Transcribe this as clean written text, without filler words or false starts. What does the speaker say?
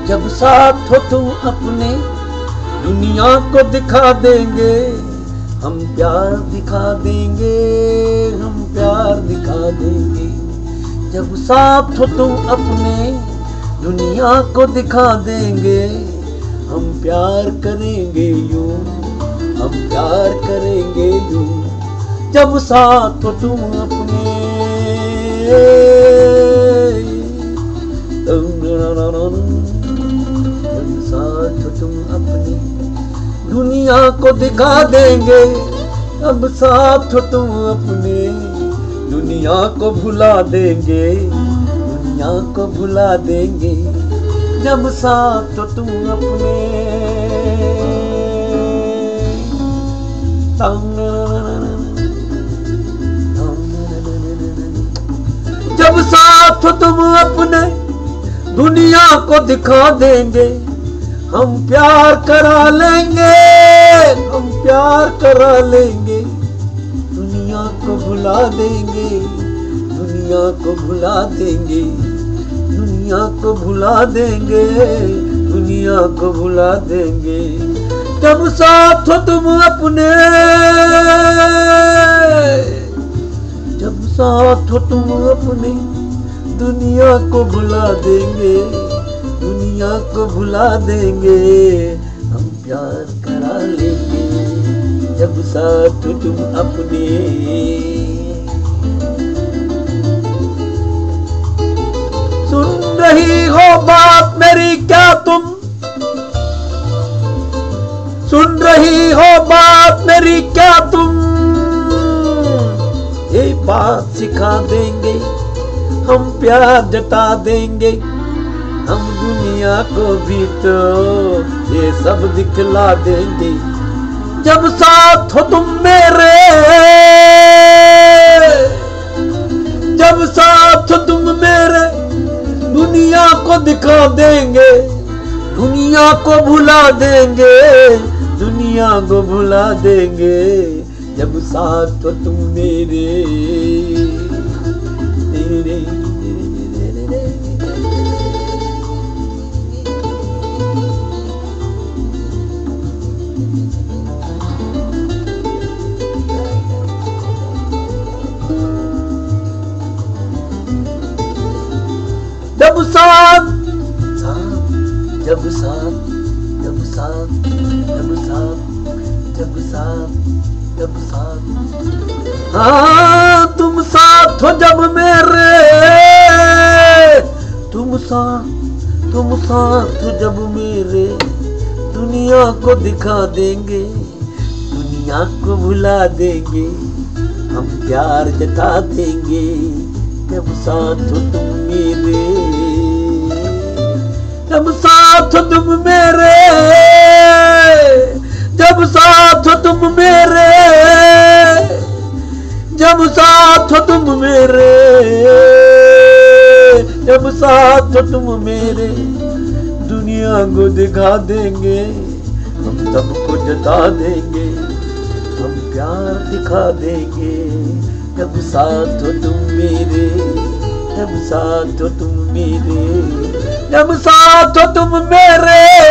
जब साथ हो तुम अपने दुनिया को दिखा देंगे, हम प्यार दिखा देंगे, हम प्यार दिखा देंगे। जब साथ हो तुम अपने दुनिया को दिखा देंगे, हम प्यार करेंगे यूं, हम प्यार करेंगे यूं। जब साथ हो तुम अपने जब साथ हो तुम अपनी दुनिया को दिखा देंगे, अब साथ हो तुम अपने दुनिया को भुला देंगे, दुनिया को भुला देंगे। जब साथ हो तुम अपने जब साथ हो तुम अपने दुनिया को दिखा देंगे, हम प्यार करा लेंगे, हम प्यार करा लेंगे। दुनिया को भुला देंगे, दुनिया को भुला देंगे, दुनिया को भुला देंगे, दुनिया को भुला देंगे। जब साथ हो तुम अपने जब साथ हो तुम अपने दुनिया को भुला देंगे, दुनिया को भुला देंगे। हम प्यार करा लेंगे जब साथ हो तुम अपने। सुन रही हो बात मेरी क्या तुम, सुन रही हो बात मेरी क्या तुम। ये बात सिखा देंगे, हम प्यार जता देंगे, हम दुनिया को भी तो ये सब दिखला देंगे। जब साथ हो तुम मेरे, जब साथ हो तुम मेरे, दुनिया को दिखा देंगे, दुनिया को भुला देंगे, दुनिया को भुला देंगे। जब साथ हो तुम मेरे तेरे जब साथ जब साथ जब साथ जब साथ जब साथ जब साथ हाँ तुम साथ हो जब मेरे, तुम साथ हो जब मेरे। दुनिया को दिखा देंगे, दुनिया को भुला देंगे, हम प्यार जता देंगे। जब साथ हो तुम मेरे, जब साथ हो तुम मेरे, जब साथ हो तुम मेरे, जब साथ हो तुम मेरे, जब साथ हो तुम मेरे। दुनिया को दिखा देंगे, हम सबको जता देंगे, हम प्यार दिखा देंगे। जब साथ हो तुम मेरे, जब साथ हो तुम मेरे, जब साथ हो तुम मेरे।